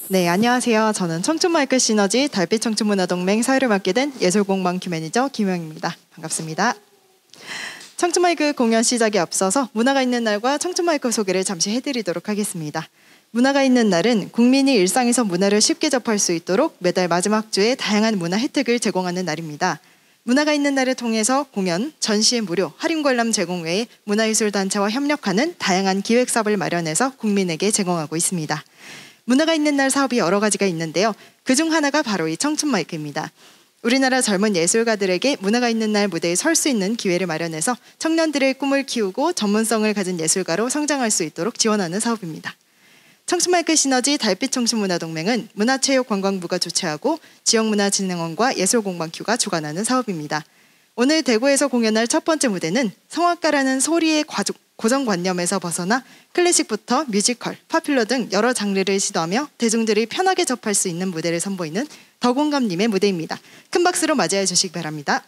네, 안녕하세요. 저는 청춘마이크 시너지 달빛 청춘문화동맹 사회를 맡게 된 예술공방 큐매니저 김영입니다. 반갑습니다. 청춘마이크 공연 시작에 앞서서 문화가 있는 날과 청춘마이크 소개를 잠시 해드리도록 하겠습니다. 문화가 있는 날은 국민이 일상에서 문화를 쉽게 접할 수 있도록 매달 마지막 주에 다양한 문화 혜택을 제공하는 날입니다. 문화가 있는 날을 통해서 공연, 전시회 무료, 할인 관람 제공 외에 문화예술단체와 협력하는 다양한 기획사업을 마련해서 국민에게 제공하고 있습니다. 문화가 있는 날 사업이 여러 가지가 있는데요. 그중 하나가 바로 이 청춘마이크입니다. 우리나라 젊은 예술가들에게 문화가 있는 날 무대에 설 수 있는 기회를 마련해서 청년들의 꿈을 키우고 전문성을 가진 예술가로 성장할 수 있도록 지원하는 사업입니다. 청춘마이크 시너지 달빛 청춘문화동맹은 문화체육관광부가 주최하고 지역문화진흥원과 예술공방큐가 주관하는 사업입니다. 오늘 대구에서 공연할 첫 번째 무대는 성악가라는 소리의 고정관념에서 벗어나 클래식부터 뮤지컬, 파퓰러 등 여러 장르를 시도하며 대중들이 편하게 접할 수 있는 무대를 선보이는 더공감님의 무대입니다. 큰 박수로 맞이해 주시기 바랍니다.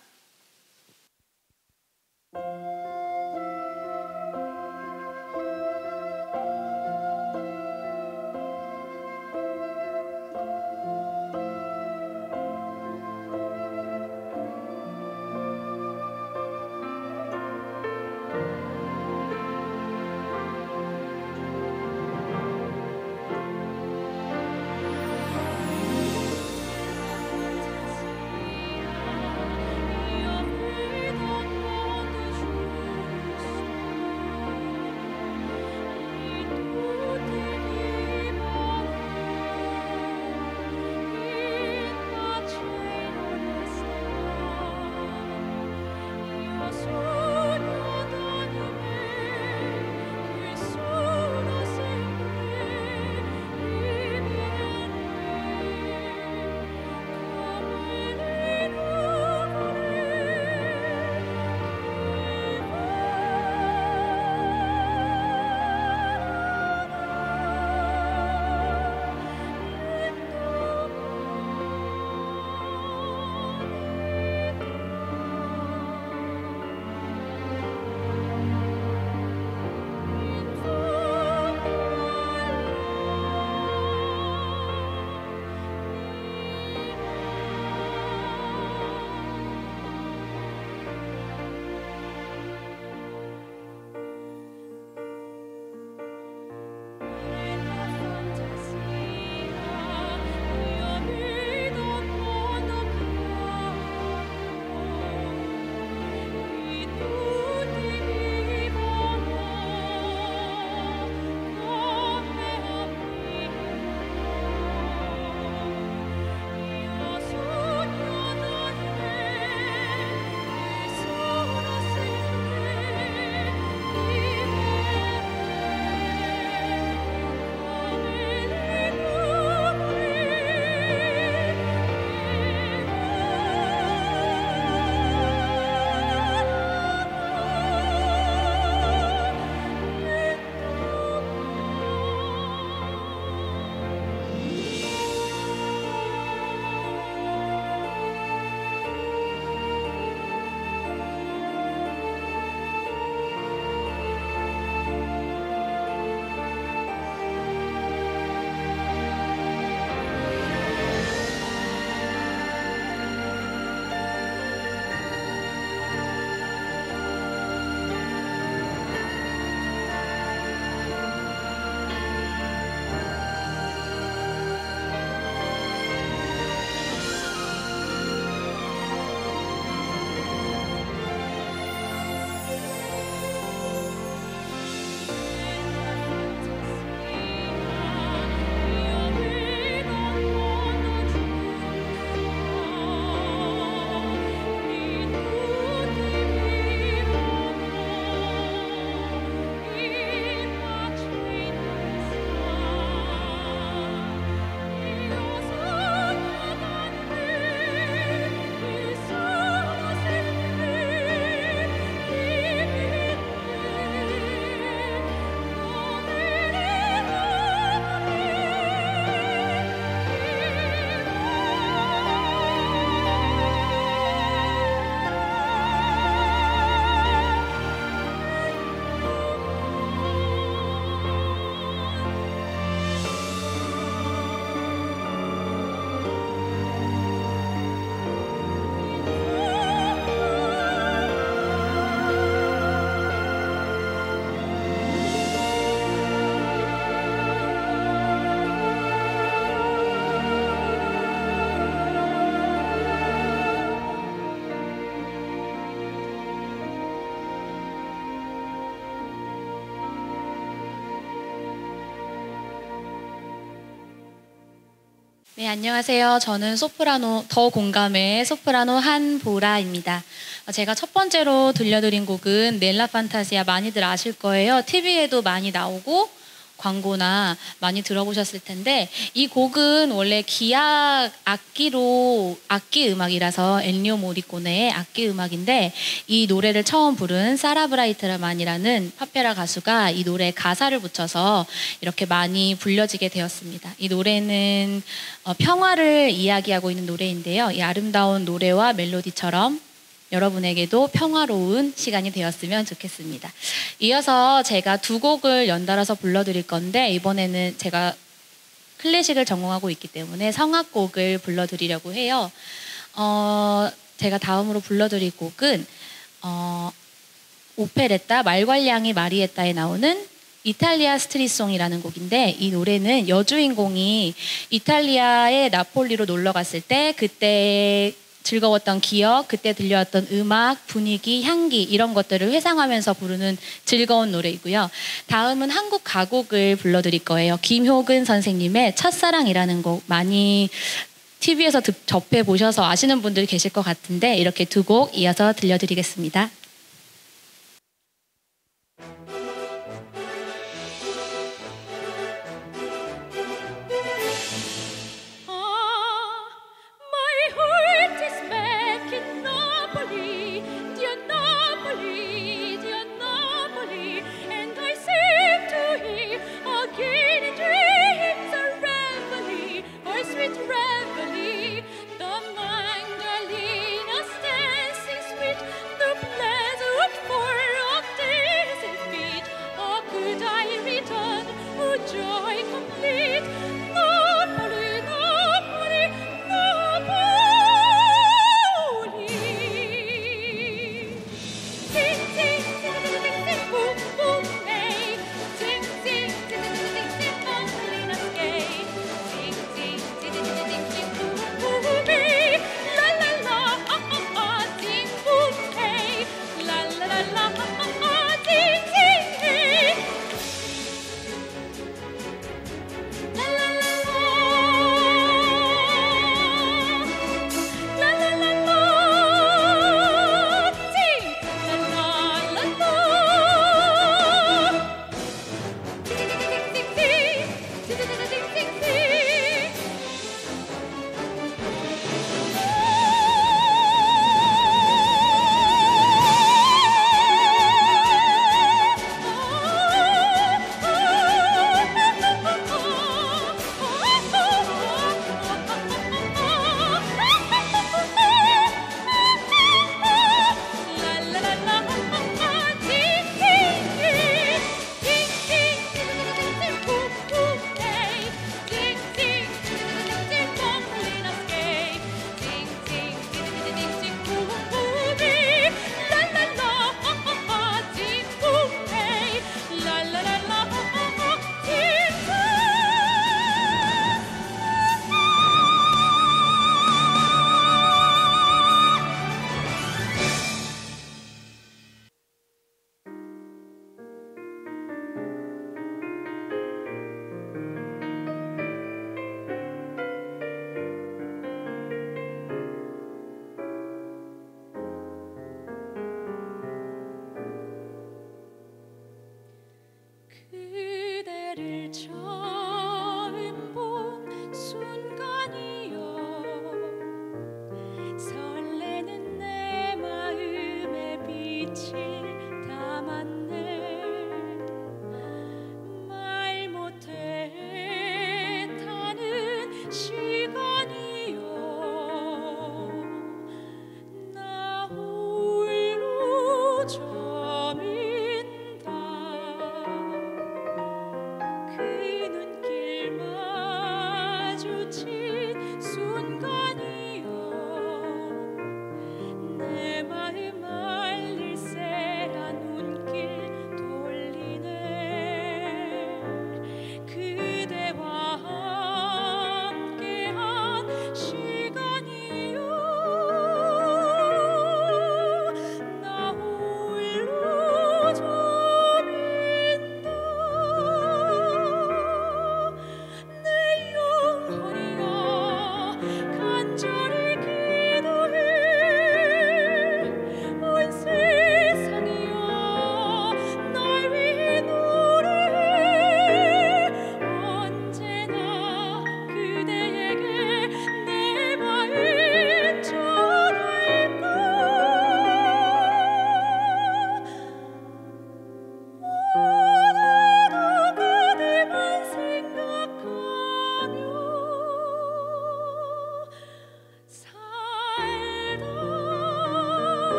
네, 안녕하세요. 저는 소프라노 더 공감의 소프라노 한보라입니다. 제가 첫 번째로 들려드린 곡은 넬라 판타시아 많이들 아실 거예요. TV에도 많이 나오고 광고나 많이 들어보셨을 텐데 이 곡은 원래 기악 악기 음악이라서 엔리오 모리코네의 악기 음악인데 이 노래를 처음 부른 사라 브라이트만이라는 파페라 가수가 이 노래에 가사를 붙여서 이렇게 많이 불려지게 되었습니다. 이 노래는 평화를 이야기하고 있는 노래인데요. 이 아름다운 노래와 멜로디처럼 여러분에게도 평화로운 시간이 되었으면 좋겠습니다. 이어서 제가 두 곡을 연달아서 불러드릴 건데 이번에는 제가 클래식을 전공하고 있기 때문에 성악곡을 불러드리려고 해요. 제가 다음으로 불러드릴 곡은 오페레타 말괄량이 마리에타에 나오는 이탈리아 스트릿송이라는 곡인데 이 노래는 여주인공이 이탈리아의 나폴리로 놀러 갔을 때 그때 즐거웠던 기억, 그때 들려왔던 음악, 분위기, 향기 이런 것들을 회상하면서 부르는 즐거운 노래이고요. 다음은 한국 가곡을 불러드릴 거예요. 김효근 선생님의 첫사랑이라는 곡 많이 TV에서 접해보셔서 아시는 분들이 계실 것 같은데 이렇게 두 곡 이어서 들려드리겠습니다. Magdalena's dancing sweet, the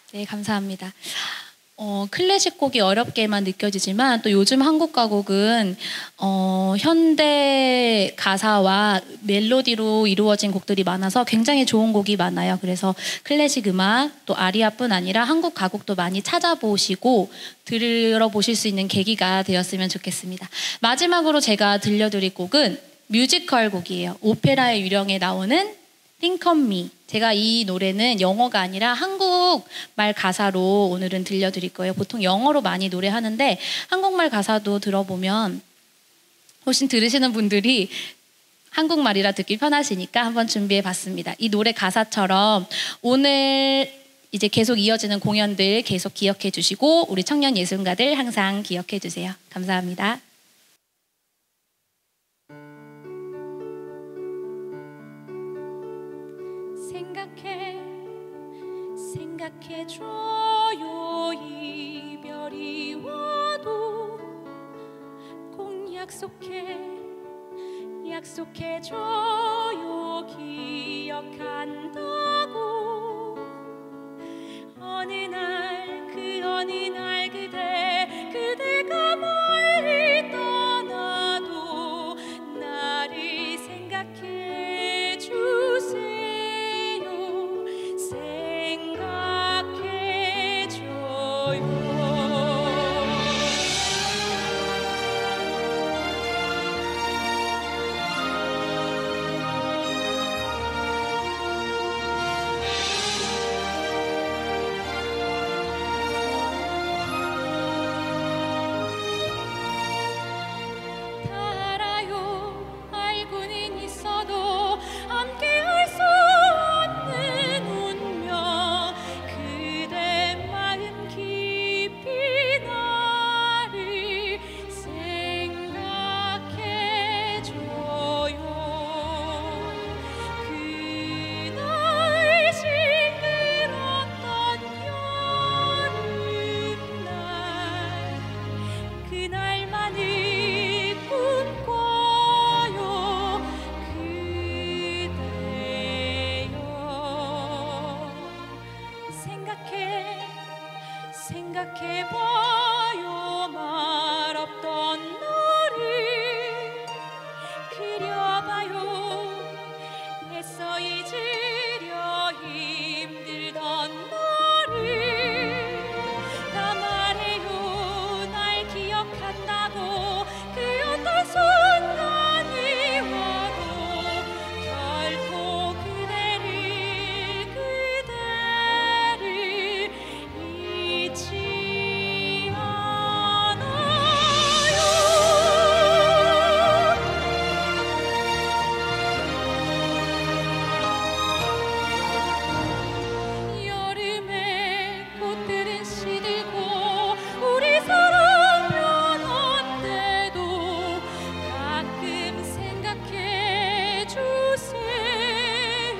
네, 감사합니다. 클래식 곡이 어렵게만 느껴지지만 또 요즘 한국 가곡은 현대 가사와 멜로디로 이루어진 곡들이 많아서 굉장히 좋은 곡이 많아요. 그래서 클래식 음악 또 아리아뿐 아니라 한국 가곡도 많이 찾아보시고 들어보실 수 있는 계기가 되었으면 좋겠습니다. 마지막으로 제가 들려드릴 곡은 뮤지컬 곡이에요. 오페라의 유령에 나오는 Think of Me. 제가 이 노래는 영어가 아니라 한국말 가사로 오늘은 들려드릴 거예요. 보통 영어로 많이 노래하는데 한국말 가사도 들어보면 훨씬 들으시는 분들이 한국말이라 듣기 편하시니까 한번 준비해 봤습니다. 이 노래 가사처럼 오늘 이제 계속 이어지는 공연들 계속 기억해 주시고 우리 청년 예술가들 항상 기억해 주세요. 감사합니다. 생각해줘요. 이별이 와도 꼭 약속해줘요. 기억한다고. 어느 날 그대가 멀리 떠나도 나를 생각해주세요. 생각해봐요. 말 없던 너를 그려봐요. 애써 잊으려 힘들던 너를 다 말해요. 날 기억한다고. 그 어떤 순간이 와도 결코 그대를 잊지 않아요. 여름에 꽃들은 시들고 우리 사랑 변한데도 가끔 생각해 주세요.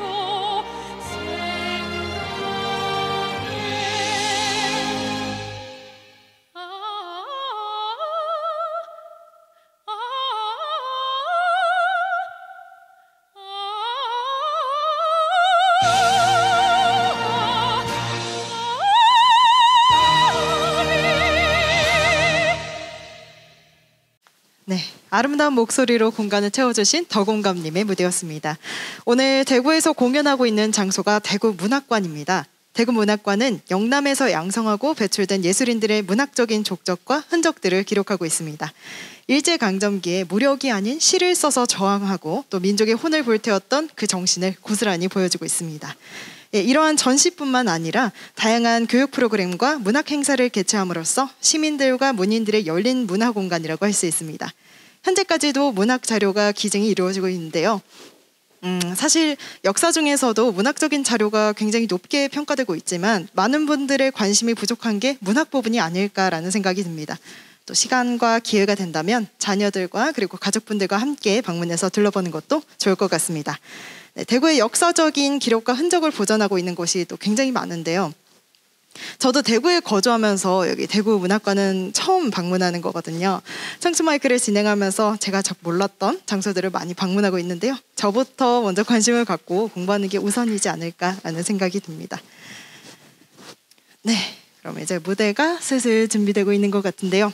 네, 아름다운 목소리로 공간을 채워주신 더공감님의 무대였습니다. 오늘 대구에서 공연하고 있는 장소가 대구 문학관입니다. 대구 문학관은 영남에서 양성하고 배출된 예술인들의 문학적인 족적과 흔적들을 기록하고 있습니다. 일제강점기에 무력이 아닌 시를 써서 저항하고 또 민족의 혼을 불태웠던 그 정신을 고스란히 보여주고 있습니다. 예, 이러한 전시뿐만 아니라 다양한 교육 프로그램과 문학 행사를 개최함으로써 시민들과 문인들의 열린 문화 공간이라고 할 수 있습니다. 현재까지도 문학 자료가 기증이 이루어지고 있는데요. 사실 역사 중에서도 문학적인 자료가 굉장히 높게 평가되고 있지만 많은 분들의 관심이 부족한 게 문학 부분이 아닐까라는 생각이 듭니다. 또 시간과 기회가 된다면 자녀들과 그리고 가족분들과 함께 방문해서 둘러보는 것도 좋을 것 같습니다. 네, 대구의 역사적인 기록과 흔적을 보존하고 있는 곳이 또 굉장히 많은데요. 저도 대구에 거주하면서 여기 대구 문학관은 처음 방문하는 거거든요. 청춘마이크를 진행하면서 제가 몰랐던 장소들을 많이 방문하고 있는데요. 저부터 먼저 관심을 갖고 공부하는 게 우선이지 않을까라는 생각이 듭니다. 네, 그럼 이제 무대가 슬슬 준비되고 있는 것 같은데요.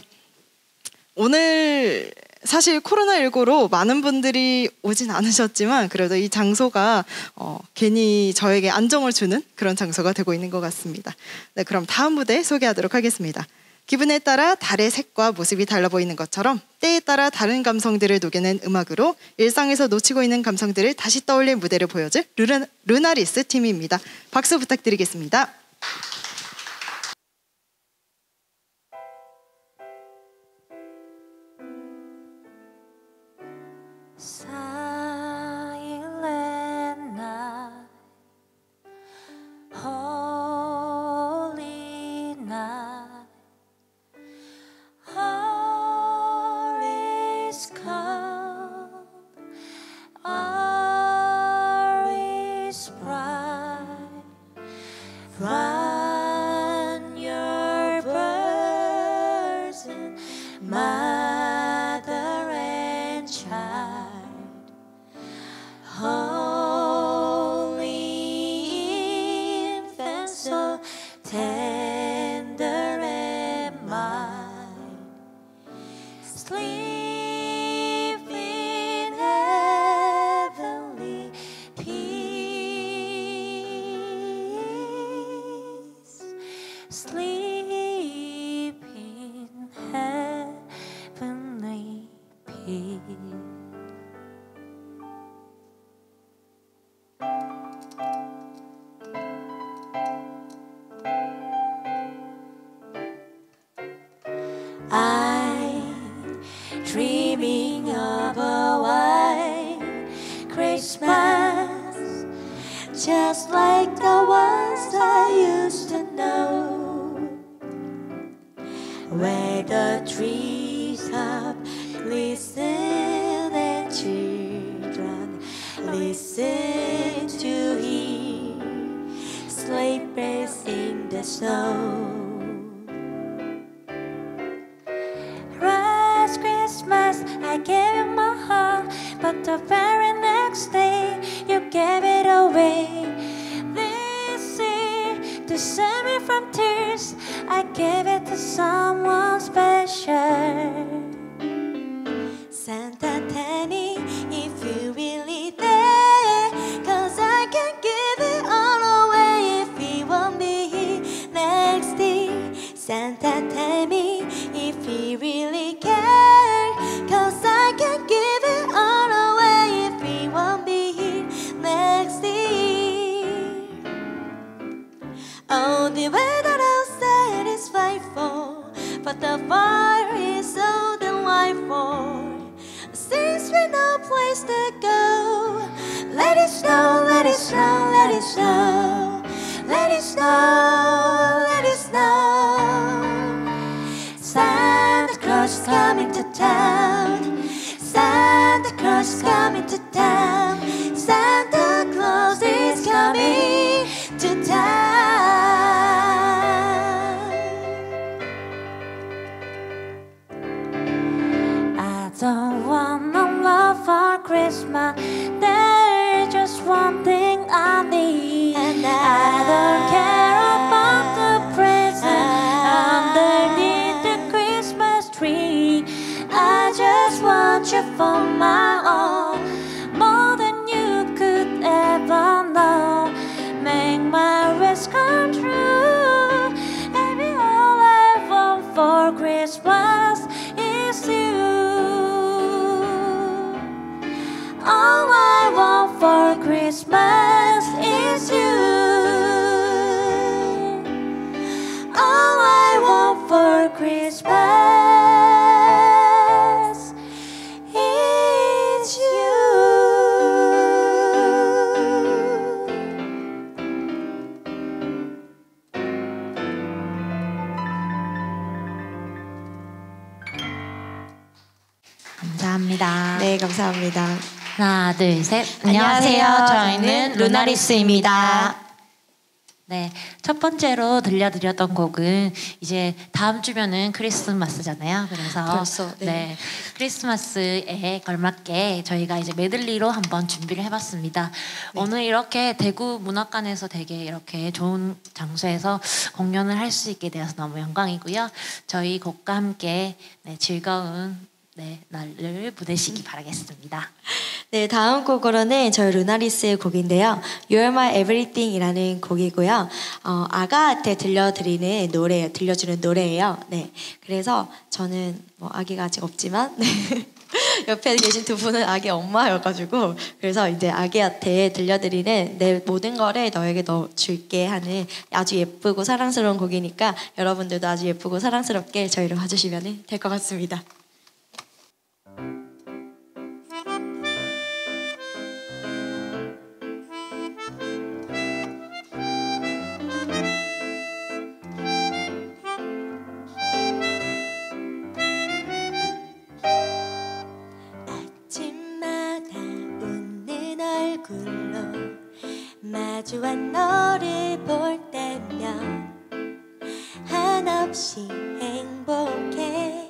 오늘 사실 코로나19로 많은 분들이 오진 않으셨지만 그래도 이 장소가 괜히 저에게 안정을 주는 그런 장소가 되고 있는 것 같습니다. 네, 그럼 다음 무대 소개하도록 하겠습니다. 기분에 따라 달의 색과 모습이 달라 보이는 것처럼 때에 따라 다른 감성들을 녹여낸 음악으로 일상에서 놓치고 있는 감성들을 다시 떠올린 무대를 보여줄 루나리스 팀입니다. 박수 부탁드리겠습니다. Silent night, holy night, all is calm, all is bright. Run your burden, mother and child. Holy infant, so tender and mild, sleep in heavenly peace, sleep in heavenly peace. I'm dreaming of a white Christmas, just like the ones I used to know, where the trees up listen and children listen to hear sleigh bells in the snow. Last Christmas I gave you my heart, but the very next day you gave it away. This year, to save me from tears, I gave it to someone special. Santa, tell me if you really there, 'cause I can't give it all away if he won't be here next year. Santa, tell me if he really cares, 'cause I can't give it all away if he won't be here next year. Oh, the weather outside is frightful, but the fire is so delightful. Since we no place to go, let it snow, let it snow, let it snow, let it snow, let it snow. Santa Claus is coming to town, Santa Claus is coming to town, Santa Claus is coming to town. I don't want no love for Christmas, there's just one thing I need, and I don't care about the present underneath the Christmas tree. I just want you for my own, more than you could ever know. Make my wish come true. Baby, all I want for Christmas is you. All I want for Christmas is you. All I want for Christmas is you. 감사합니다. 네, 감사합니다. 하나, 둘, 셋. 안녕하세요. 저희는 루나리스입니다. 네, 첫 번째로 들려드렸던 곡은 이제 다음 주면은 크리스마스잖아요. 그래서 벌써, 네. 네, 크리스마스에 걸맞게 저희가 이제 메들리로 한번 준비를 해봤습니다. 네. 오늘 이렇게 대구 문학관에서 되게 이렇게 좋은 장소에서 공연을 할 수 있게 되어서 너무 영광이고요. 저희 곡과 함께 네, 즐거운 날을 보내시기 바라겠습니다. 네, 다음 곡으로는 저희 루나리스의 곡인데요. You're My Everything이라는 곡이고요. 아가한테 들려주는 노래예요. 네, 그래서 저는 뭐 아기가 아직 없지만 네. 옆에 계신 두 분은 아기 엄마여가지고 그래서 이제 아기한테 들려드리는 내 모든 거를 너에게 줄게 하는 아주 예쁘고 사랑스러운 곡이니까 여러분들도 아주 예쁘고 사랑스럽게 저희를 봐주시면 될 것 같습니다. 마주한 너를 볼 때면 한없이 행복해.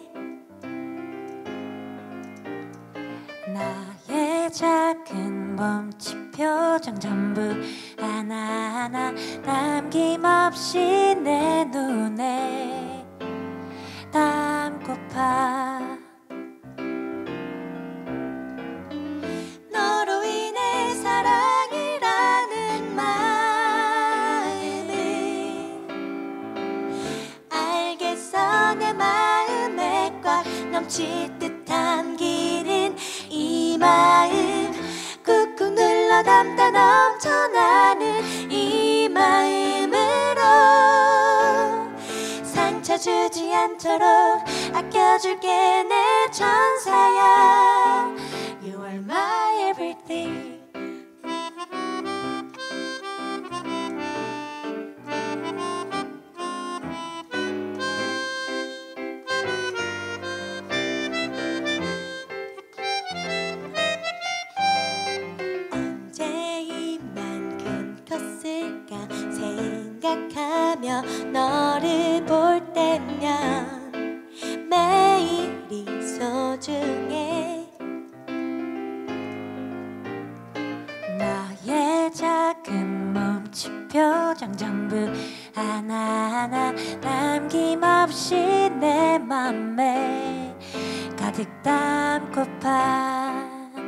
나의 작은 몸짓 표정 전부 하나하나 남김없이 내 눈에 담고파. 너로 인해 사랑이라는 마음을 알겠어. 내 마음에 꽉 넘칠 듯 담기는 이 마음 꾹꾹 눌러 담다 넘쳐나는 이 마음으로 상처 주지 않도록 아껴줄게 내 천사야. You are my everything. 언제 이만큼 컸을까 생각하며 너를 볼 때면 매일이 소중해. 너의 작은 몸짓 표정 전부 하나하나 남김없이 내 맘에 가득 담고파.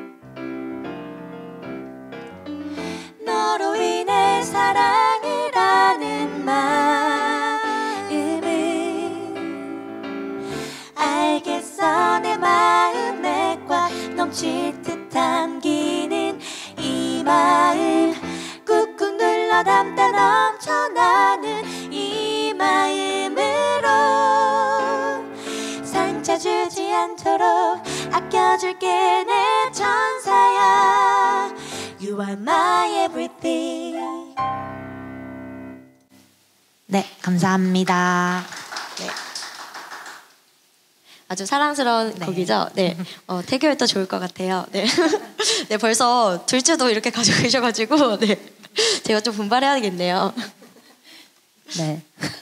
너로 인해 사랑이라는 마음을 알겠어. 내 마음에 꽉 넘칠 듯 담기는 이 마음 꾹꾹 눌러 담다 넘쳐나는 이 마음으로 상처 주지 않도록 아껴줄게 내 천사야. You are my everything. 네, 감사합니다. 네. 아주 사랑스러운 네. 곡이죠. 네, 태교에도 좋을 것 같아요. 네, 네 벌써 둘째도 이렇게 가지고 계셔가지고 네, 제가 좀 분발해야겠네요. 네.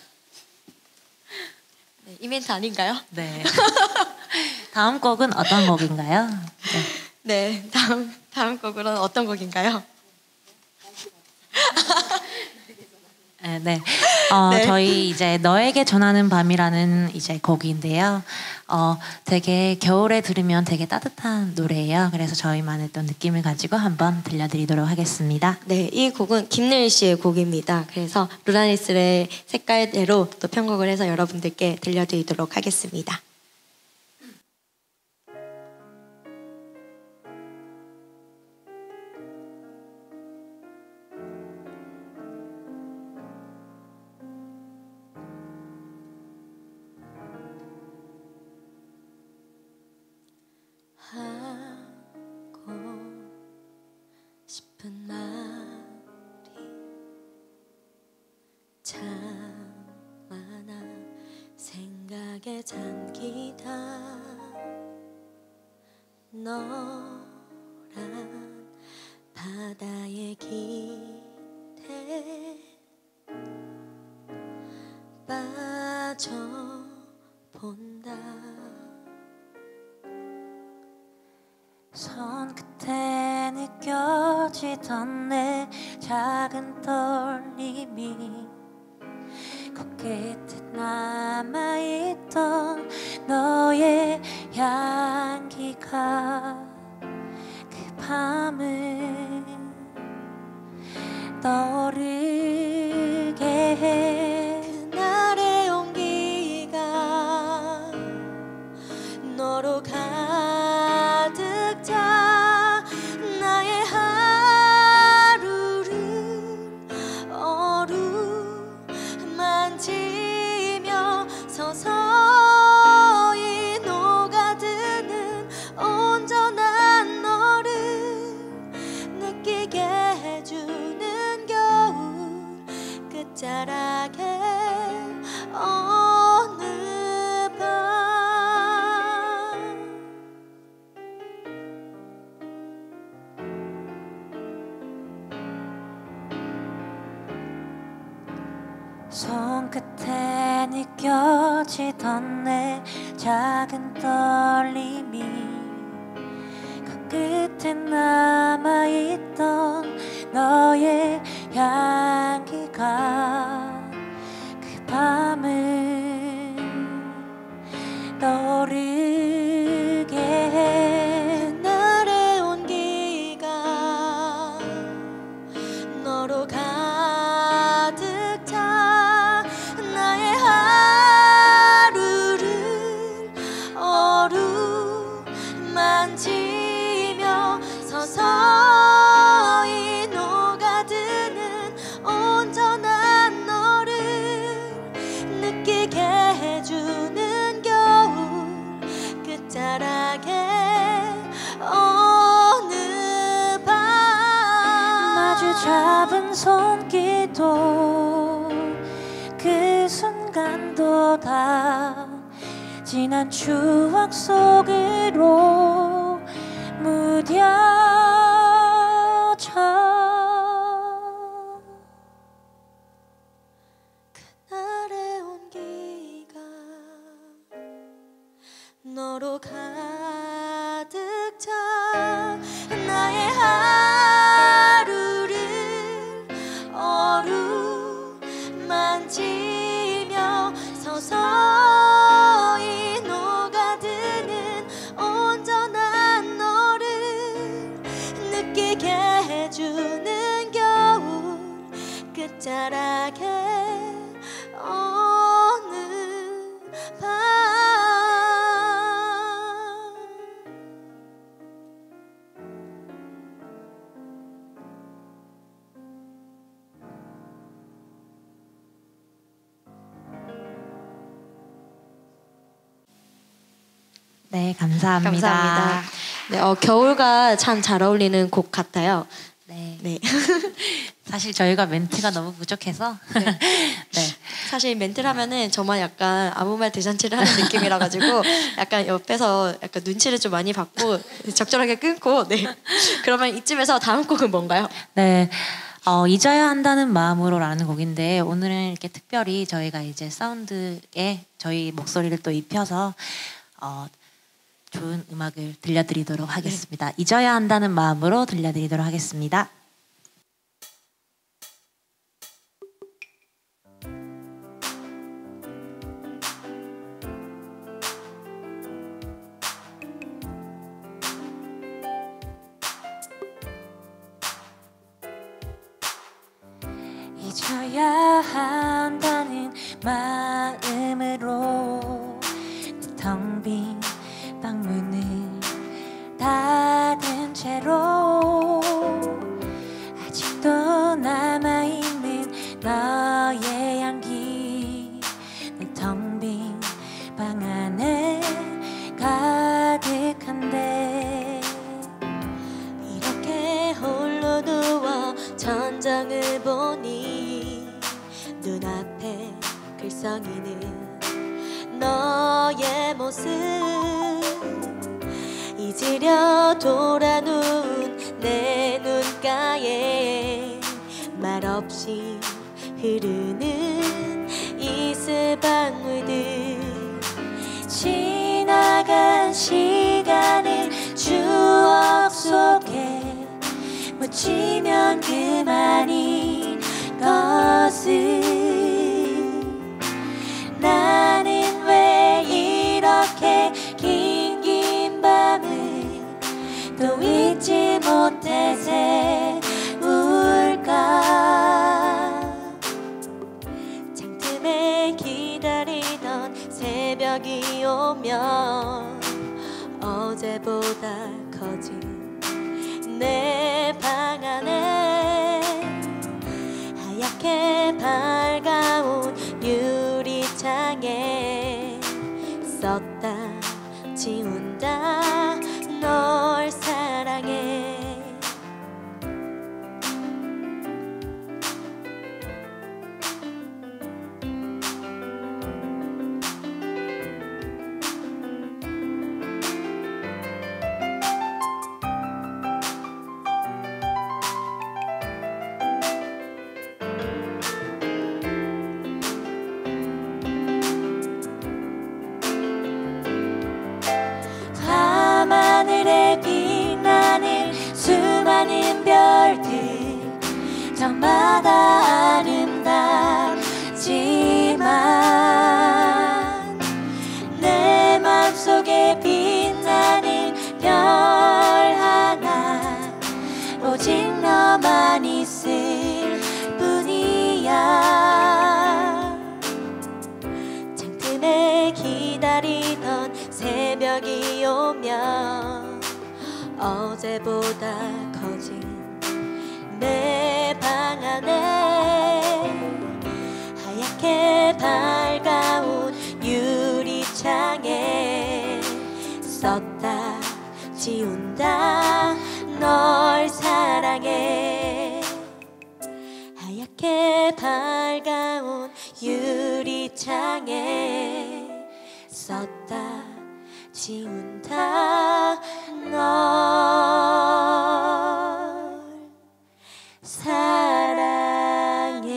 네, 이벤트 아닌가요? 네. 다음 곡은 어떤 곡인가요? 네. 네, 다음 곡으로는 어떤 곡인가요? 네. 네. 네. 저희 이제 너에게 전하는 밤이라는 이제 곡인데요. 되게 겨울에 들으면 되게 따뜻한 노래예요. 그래서 저희만의 또 느낌을 가지고 한번 들려드리도록 하겠습니다. 네, 이 곡은 김예일 씨의 곡입니다. 그래서 루나니스의 색깔대로 또 편곡을 해서 여러분들께 들려드리도록 하겠습니다. 하고 싶은 말이 참 많아. 생각에 잠기다 너란 바다의 기대 느껴지던 내 작은 떨림이 코끝에 남아있던 너의 향기가 그 밤을 떠오르게 해. 그날의 온기가 너로 가득 차 나의 하루를 어루만지며 서서히 녹아드는 온전한 너를 느끼게 해주는 겨울 끝자락에 어느 밤 손끝에 느껴지던 내 작은 떨림이 그 끝에 남아있던 너의 향기가 그 밤을 떠오르게 해. 그날의 온기가 너로 가득 차 나의 하루를 어루만지며 서서히 녹아드는 온전한 너를 느끼게 해주는 겨울 끝자락에 어느 밤 마주 잡은 손길도 그 순간도 다 지난 추억 속으로 무뎌져. 그날의 온기가 너로 가득 차 나의 하루를 어루만지며 서서히 녹아드는 온전한 너를 느끼게 해주는 겨울 끝자락에 어느 밤 네, 감사합니다. 감사합니다. 네, 겨울과 참 잘 어울리는 곡 같아요. 네. 네. 사실 저희가 멘트가 너무 부족해서 네. 사실 멘트를 하면은 저만 약간 아무 말 대잔치를 하는 느낌이라 가지고 약간 옆에서 약간 눈치를 좀 많이 받고 적절하게 끊고 네. 그러면 이쯤에서 다음 곡은 뭔가요? 네. 잊어야 한다는 마음으로라는 곡인데 오늘은 이렇게 특별히 저희가 이제 사운드에 저희 목소리를 또 입혀서 좋은 음악을 들려드리도록 하겠습니다. 잊어야 한다는 마음으로 들려드리도록 하겠습니다. 잊어야 한다는 마음으로 텅 빈 방문을 닫은 채로 아직도 남아있는 너의 향기 내 텅 빈 방 안에 가득한데 이렇게 홀로 누워 천장을 보니 눈앞에 글썽이는 너의 모습 잊으려 돌아눈 내 눈가에 말없이 흐르는 이슬방울들 지나간 시간은 추억 속에 묻히면 그만인 것을 나는 왜 이렇게 긴 밤을 또 잊지 못해 세울까 창틈에 기다리던 새벽이 오면 어제보다 커진 내 방 안에 하얗게 밝아온 유리창에 썼다 지운다 널 사랑해 밤하늘에 빛나는 수많은 별들 저마다 아름답지만 내 맘속에 빛나는 별 하나 오직 너만 있을 뿐이야 창틈에 기다리던 새벽이 오면 어제보다 커진 내 방 안에 하얗게 밝아온 유리창에 썼다 지운다 널 사랑해 하얗게 밝아온 유리창에 썼다 지운다 널 사랑해.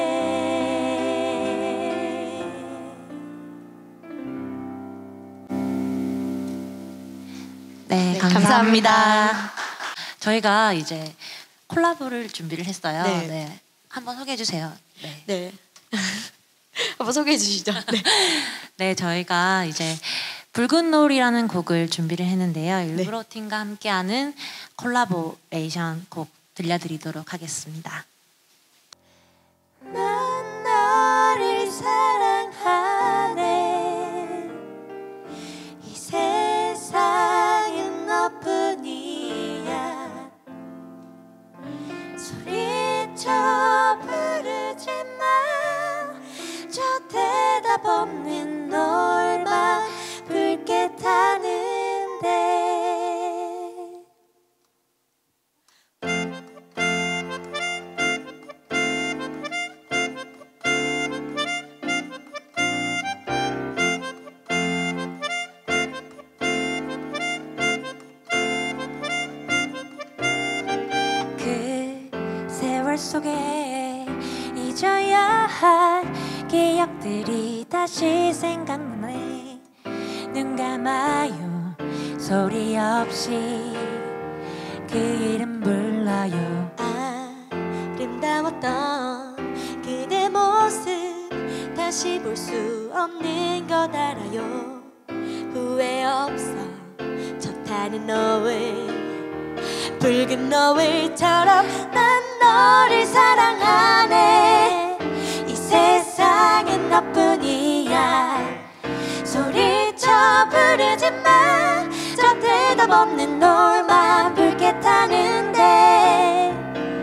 네, 감사합니다. 저희가 이제 콜라보를 준비를 했어요. 네. 네. 한번 소개해 주세요. 네. 네. 한번 소개해 주시죠. 네. 네, 저희가 이제 붉은 노을이라는 곡을 준비를 했는데요. 일브로 팀과 함께하는 콜라보레이션 곡 들려드리도록 하겠습니다. 난 너를 사랑하네 이 세상은 너뿐이야 소리쳐 부르지만 저 대답 없는 너만 붉게 타는데 그 세월 속에 잊어야 할 기억들이 다시 생각나네 눈 감아요 소리 없이 그 이름 불러요 아름다웠던 그대 모습 다시 볼 수 없는 것 알아요 후회 없어 저 타는 노을 붉은 노을처럼 난 너를 사랑하네 이 세상은 너뿐이야 소리쳐 부르지만 저 대답 없는 너만 붉게 타는데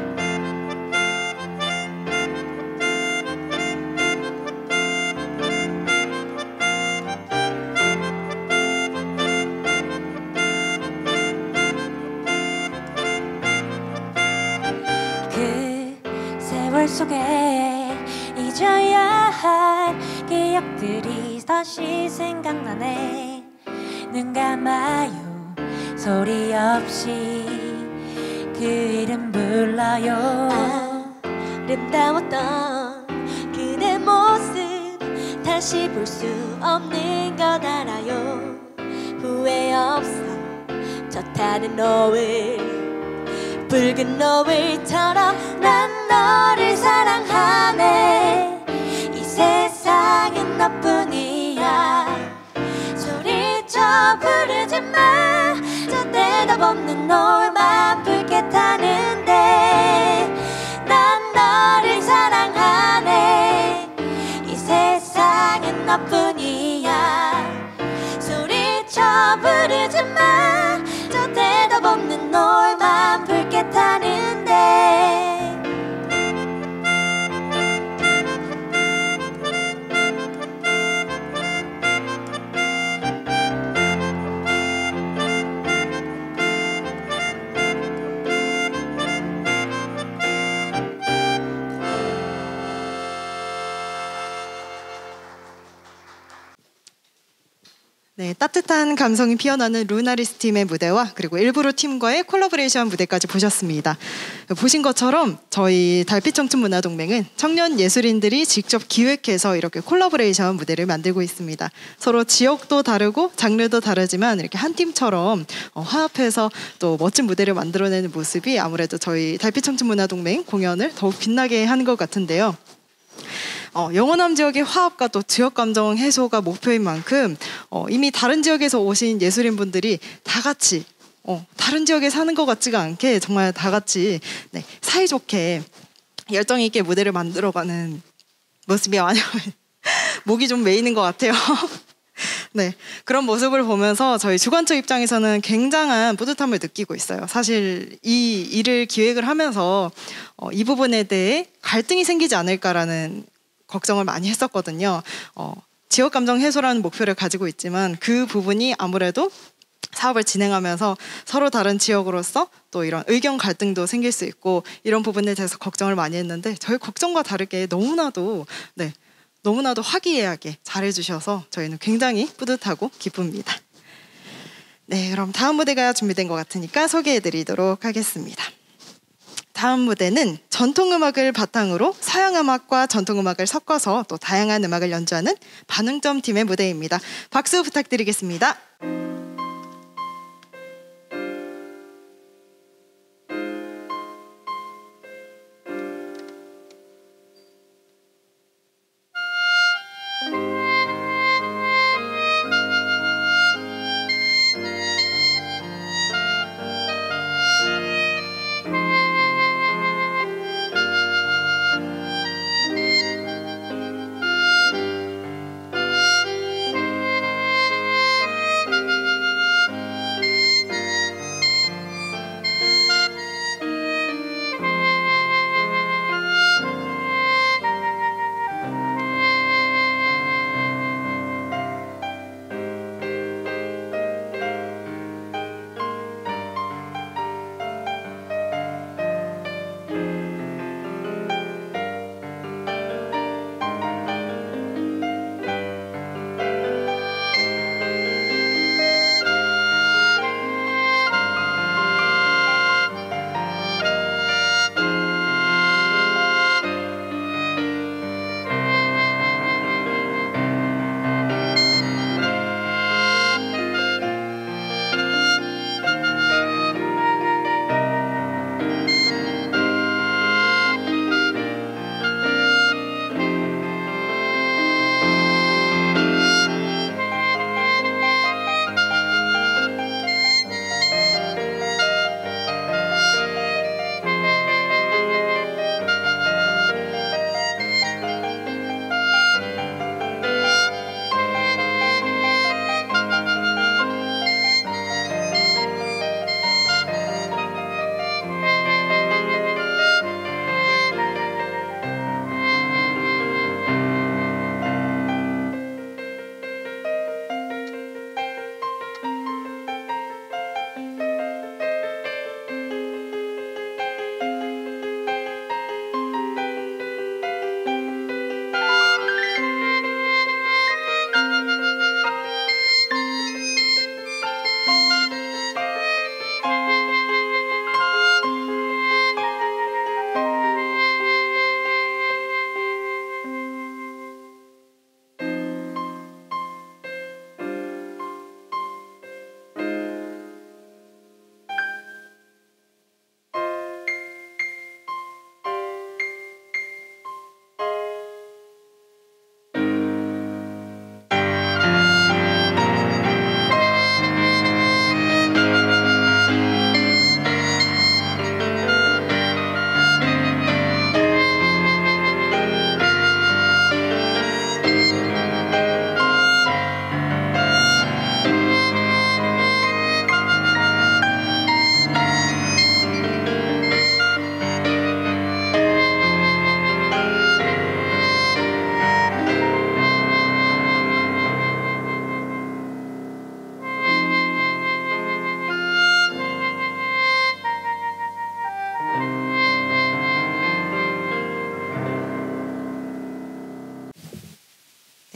그 세월 속에 잊어야 할 기억들이 다시 생각나네 눈 감아요 소리 없이 그 이름 불러요 아름다웠던 그대 모습 다시 볼 수 없는 것 알아요 후회 없어 저 타는 노을 붉은 노을처럼 난 너를 사랑하네. 이 세상엔 너뿐이야. 소리쳐 부르지 마. 저 대답 없는 노을만 붉게 타는데 난 너를 사랑하네. 이 세상엔 너뿐이야. 소리쳐 부르지 마. 저 대답 없는 노을만 붉게 타는데. 네, 따뜻한 감성이 피어나는 루나리스 팀의 무대와 그리고 일부러 팀과의 콜라보레이션 무대까지 보셨습니다. 보신 것처럼 저희 달빛 청춘 문화동맹은 청년 예술인들이 직접 기획해서 이렇게 콜라보레이션 무대를 만들고 있습니다. 서로 지역도 다르고 장르도 다르지만 이렇게 한 팀처럼 화합해서 또 멋진 무대를 만들어내는 모습이 아무래도 저희 달빛 청춘 문화동맹 공연을 더욱 빛나게 하는 것 같은데요. 영원함 지역의 화합과 또 지역 감정 해소가 목표인 만큼 이미 다른 지역에서 오신 예술인 분들이 다 같이 다른 지역에 사는 것 같지가 않게 정말 다 같이 네, 사이좋게 열정 있게 무대를 만들어가는 모습이 많이 목이 좀 메이는 것 같아요. 네, 그런 모습을 보면서 저희 주관처 입장에서는 굉장한 뿌듯함을 느끼고 있어요. 사실 이 일을 기획을 하면서 이 부분에 대해 갈등이 생기지 않을까라는 걱정을 많이 했었거든요. 지역 감정 해소라는 목표를 가지고 있지만 그 부분이 아무래도 사업을 진행하면서 서로 다른 지역으로서 또 이런 의견 갈등도 생길 수 있고 이런 부분에 대해서 걱정을 많이 했는데 저희 걱정과 다르게 너무나도 화기애애하게 잘해주셔서 저희는 굉장히 뿌듯하고 기쁩니다. 네, 그럼 다음 무대가 준비된 것 같으니까 소개해드리도록 하겠습니다. 다음 무대는 전통음악을 바탕으로 서양음악과 전통음악을 섞어서 또 다양한 음악을 연주하는 반응점 팀의 무대입니다. 박수 부탁드리겠습니다.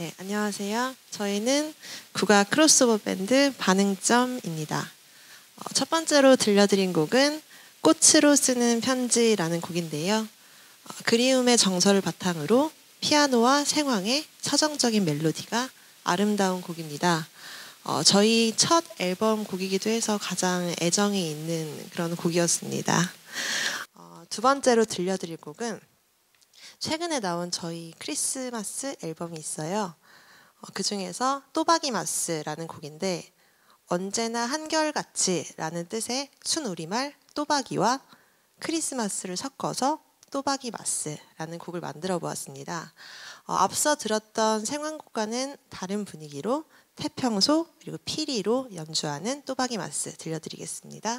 네, 안녕하세요. 저희는 국악 크로스오버 밴드 반응점입니다. 첫 번째로 들려드린 곡은 꽃으로 쓰는 편지라는 곡인데요. 그리움의 정서를 바탕으로 피아노와 생황의 서정적인 멜로디가 아름다운 곡입니다. 저희 첫 앨범 곡이기도 해서 가장 애정이 있는 그런 곡이었습니다. 두 번째로 들려드릴 곡은 최근에 나온 저희 크리스마스 앨범이 있어요. 그 중에서 또박이마스라는 곡인데 언제나 한결같이 라는 뜻의 순우리말 또박이와 크리스마스를 섞어서 또박이마스라는 곡을 만들어 보았습니다. 앞서 들었던 생황곡과는 다른 분위기로 태평소 그리고 피리로 연주하는 또박이마스 들려드리겠습니다.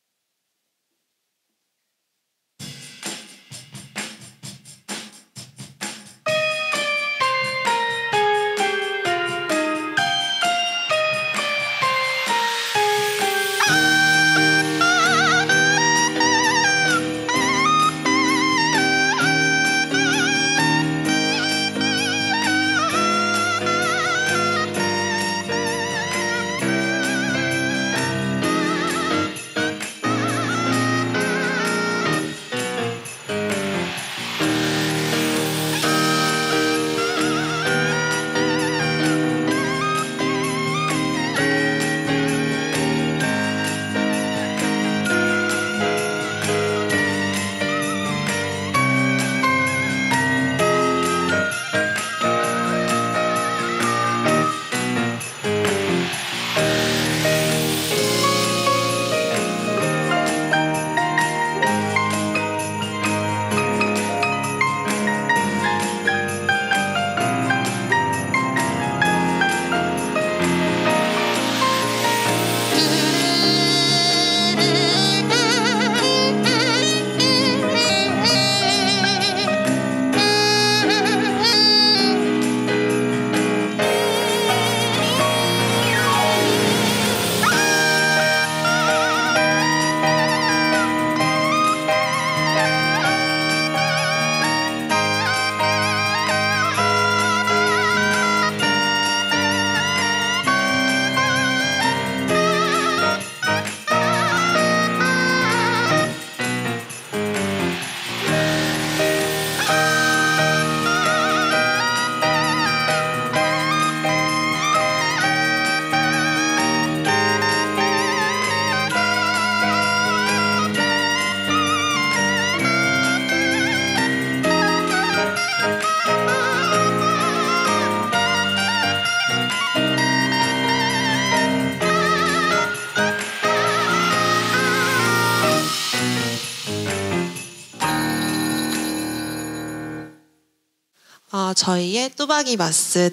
저희의 또박이마스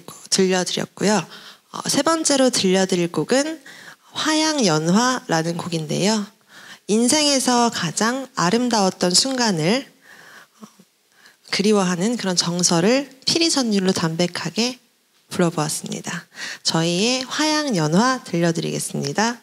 들려드렸고요. 세 번째로 들려드릴 곡은 화양연화라는 곡인데요. 인생에서 가장 아름다웠던 순간을 그리워하는 그런 정서를 피리선율로 담백하게 불러보았습니다. 저희의 화양연화 들려드리겠습니다.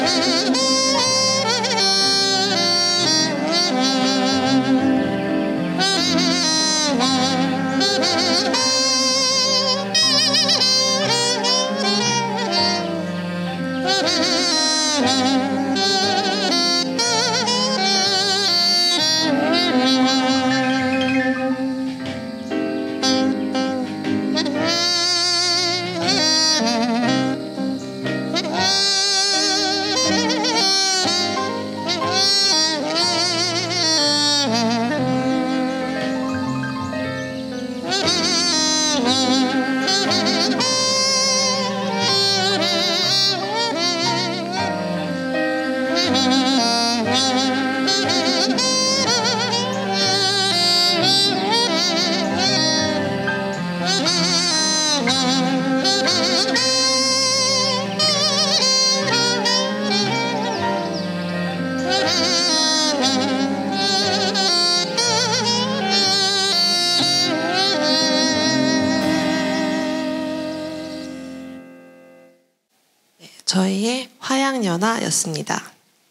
저희의 화양연화였습니다.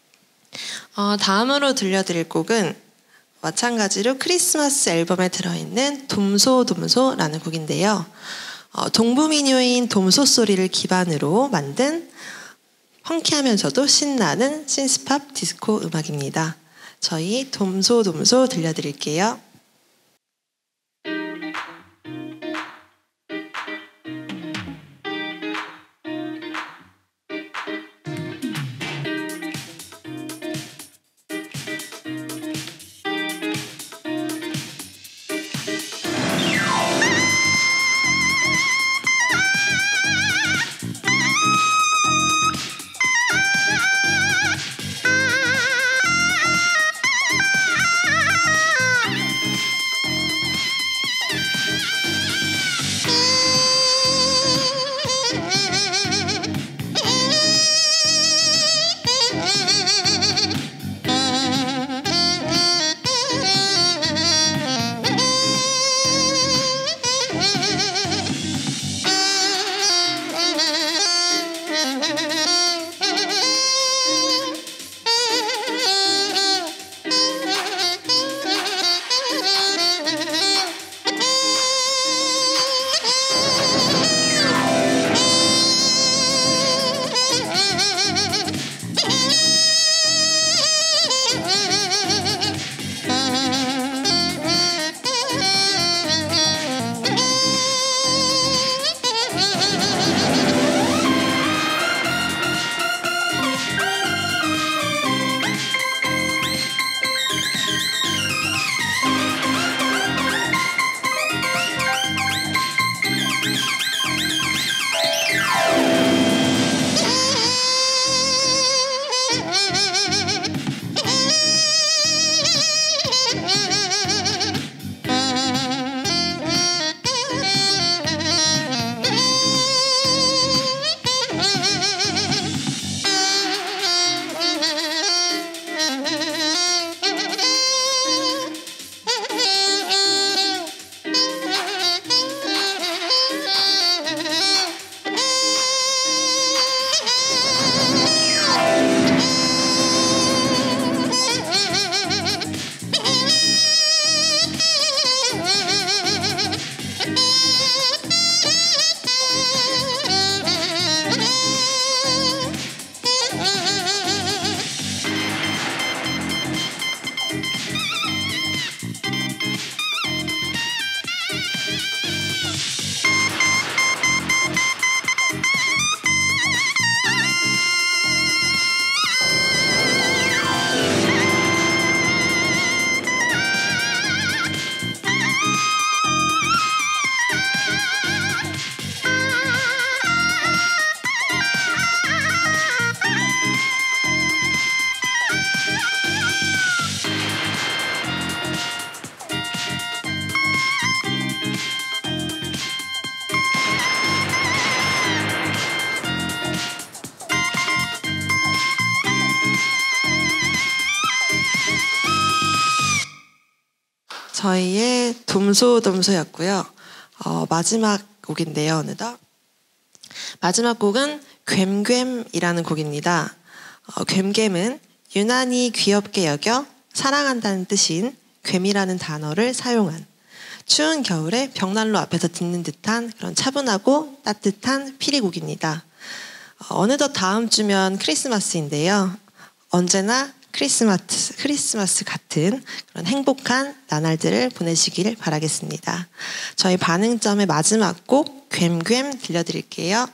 다음으로 들려드릴 곡은 마찬가지로 크리스마스 앨범에 들어있는 돔소돔소라는 곡인데요. 동부민요인 돔소 소리를 기반으로 만든 펑키하면서도 신나는 신스팝 디스코 음악입니다. 저희 돔소돔소 들려드릴게요. 저희의 돔소돔소였고요. 마지막 곡인데요. 어느덧 마지막 곡은 괸괸이라는 곡입니다. 괸괸은 유난히 귀엽게 여겨 사랑한다는 뜻인 괸이라는 단어를 사용한 추운 겨울에 벽난로 앞에서 듣는 듯한 그런 차분하고 따뜻한 피리곡입니다. 어느덧 다음 주면 크리스마스인데요. 언제나 크리스마스 같은 그런 행복한 나날들을 보내시길 바라겠습니다. 저희 반응점의 마지막 곡 괸괸 들려드릴게요.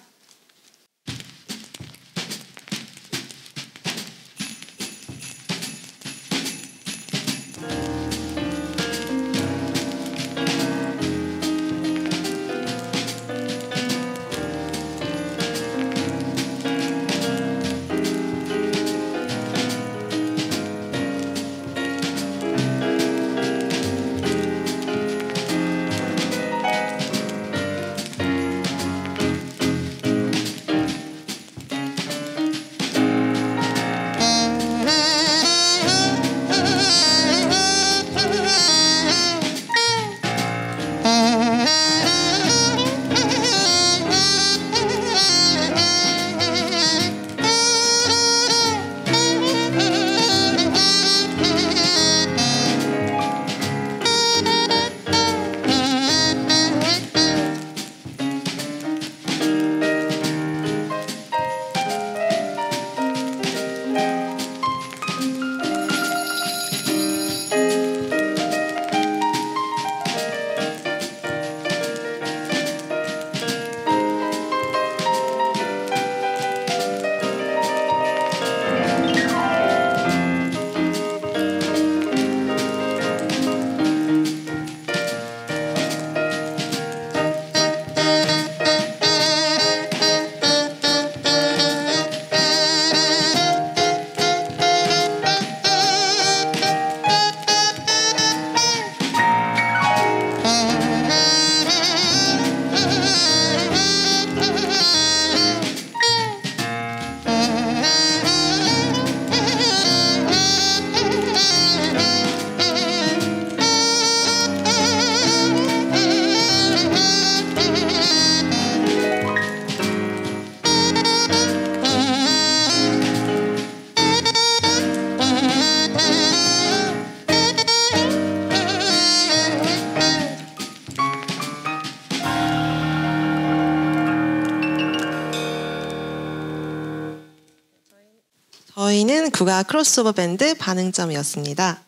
저희는 국악 크로스오버 밴드 반응점이었습니다.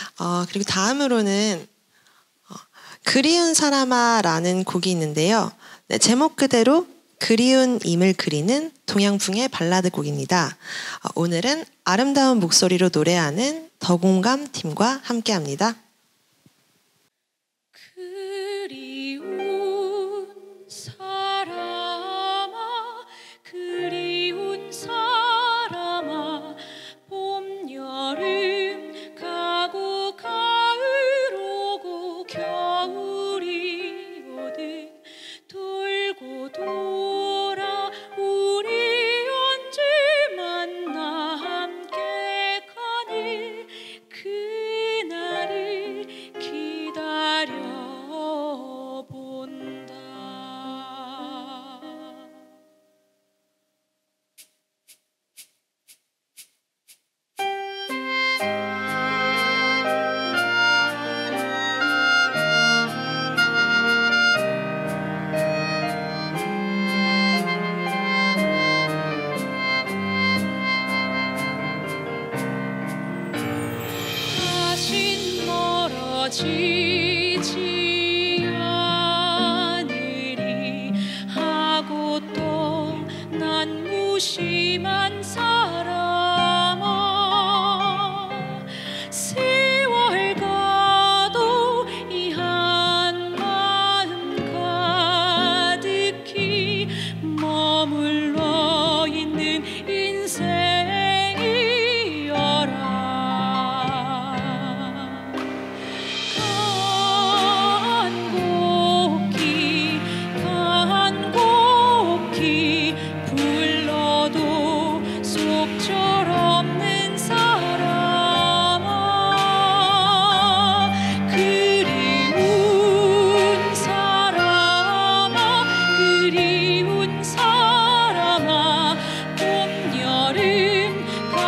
그리고 다음으로는 그리운 사람아라는 곡이 있는데요. 네, 제목 그대로 그리운 임을 그리는 동양풍의 발라드 곡입니다. 오늘은 아름다운 목소리로 노래하는 더공감 팀과 함께합니다. 그리운 사람아 그리운 사람아 봄 여름 가고 가을 오고 겨울이 오듯 돌고 돌아 우리 언제 만나 함께 가니 그날을 기다려본다. 다신 멀어지지 않으리 하고 또 난 무심한 사람아 세월 가도 이 한 마음 가득히 머물러 있는 인생이여라. 간곡히 불러도 속절없는 사람아 그리운 사람아 그리운 사람아 봄 여름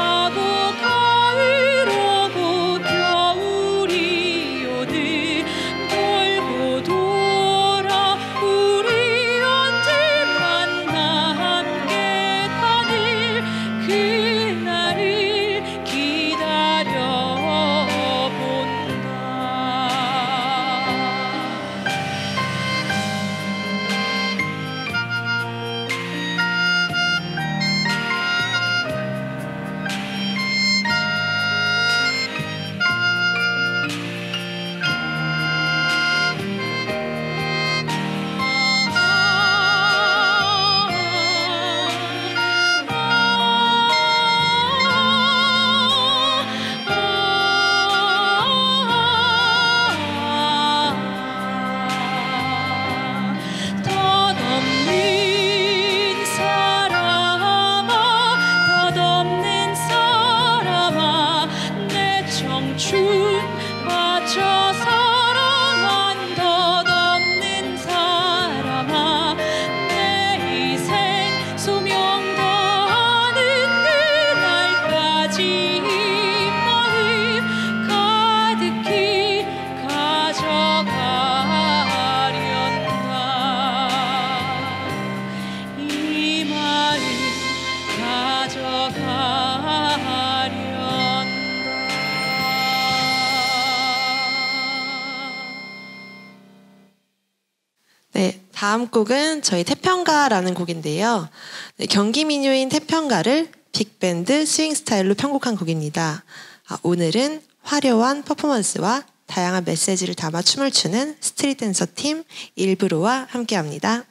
다음 곡은 저희 태평가라는 곡인데요. 네, 경기 민요인 태평가를 빅밴드 스윙 스타일로 편곡한 곡입니다. 오늘은 화려한 퍼포먼스와 다양한 메시지를 담아 춤을 추는 스트릿 댄서 팀 일브로와 함께합니다.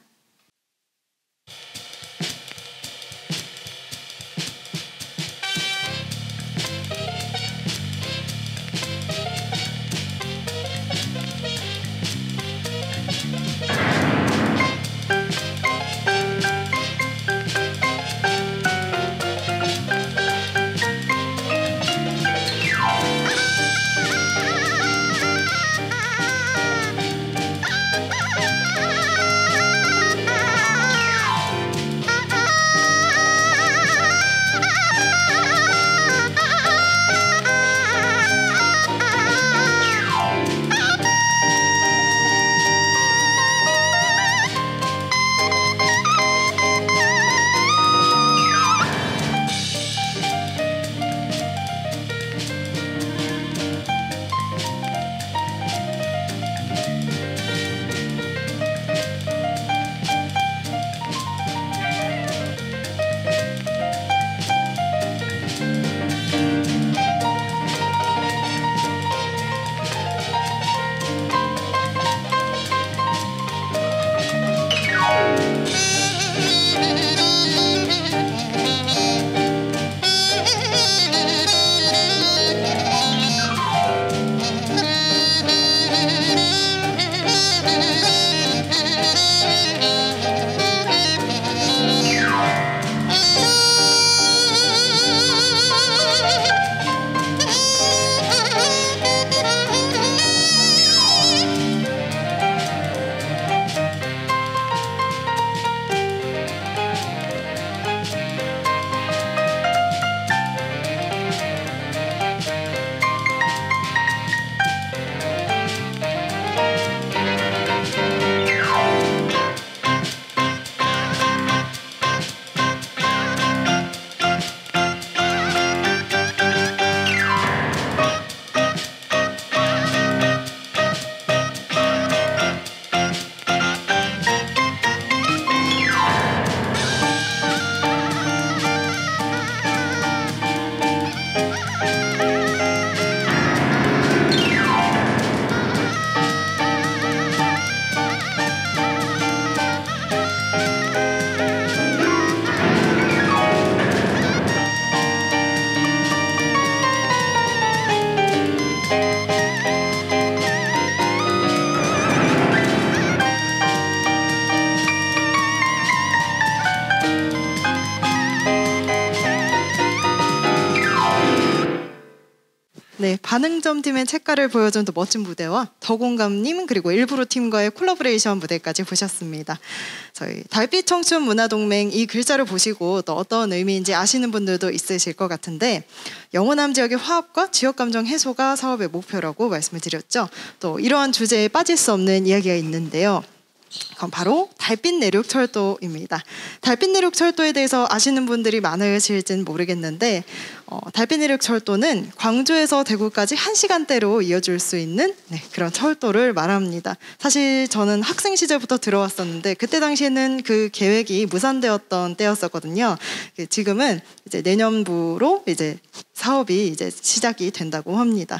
네, 반응점 팀의 책가를 보여준 또 멋진 무대와 더공감님 그리고 일부러 팀과의 콜라보레이션 무대까지 보셨습니다. 저희 달빛 청춘 문화동맹 이 글자를 보시고 또 어떤 의미인지 아시는 분들도 있으실 것 같은데 영호남 지역의 화합과 지역감정 해소가 사업의 목표라고 말씀을 드렸죠. 또 이러한 주제에 빠질 수 없는 이야기가 있는데요. 그럼 바로 달빛 내륙철도입니다. 달빛 내륙철도에 대해서 아시는 분들이 많으실진 모르겠는데 달빛 내륙철도는 광주에서 대구까지 1시간대로 이어줄 수 있는 그런 철도를 말합니다. 사실 저는 학생 시절부터 들어왔었는데 그때 당시에는 그 계획이 무산되었던 때였었거든요. 지금은 이제 내년부로 이제 사업이 이제 시작이 된다고 합니다.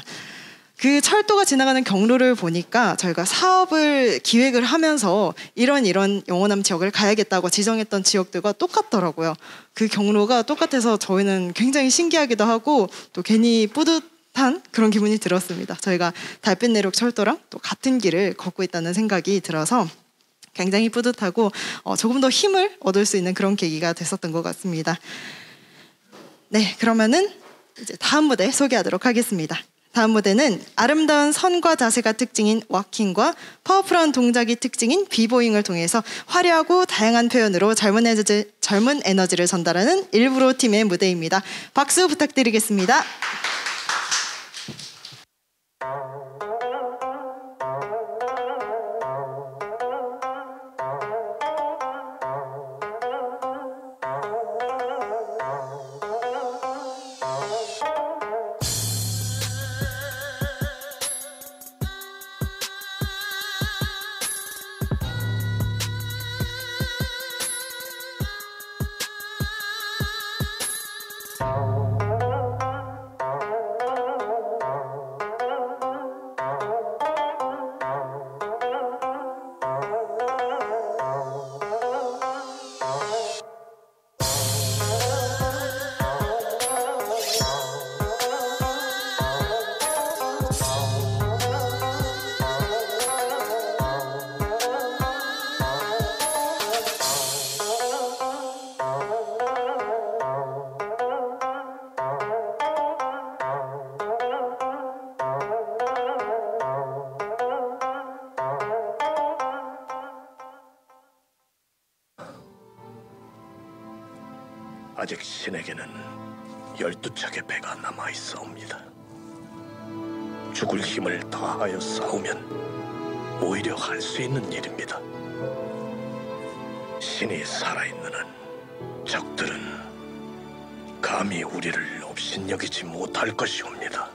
그 철도가 지나가는 경로를 보니까 저희가 사업을 기획을 하면서 이런 영호남 지역을 가야겠다고 지정했던 지역들과 똑같더라고요. 그 경로가 똑같아서 저희는 굉장히 신기하기도 하고 또 괜히 뿌듯한 그런 기분이 들었습니다. 저희가 달빛 내륙 철도랑 또 같은 길을 걷고 있다는 생각이 들어서 굉장히 뿌듯하고 조금 더 힘을 얻을 수 있는 그런 계기가 됐었던 것 같습니다. 네, 그러면은 이제 다음 무대 소개하도록 하겠습니다. 다음 무대는 아름다운 선과 자세가 특징인 워킹과 파워풀한 동작이 특징인 비보잉을 통해서 화려하고 다양한 표현으로 젊은 에너지를 전달하는 일부러 팀의 무대입니다. 박수 부탁드리겠습니다. 아직 신에게는 12척의 배가 남아 있사옵니다. 죽을 힘을 다하여 싸우면 오히려 할 수 있는 일입니다. 신이 살아있는 한 적들은 감히 우리를 업신여기지 못할 것이옵니다.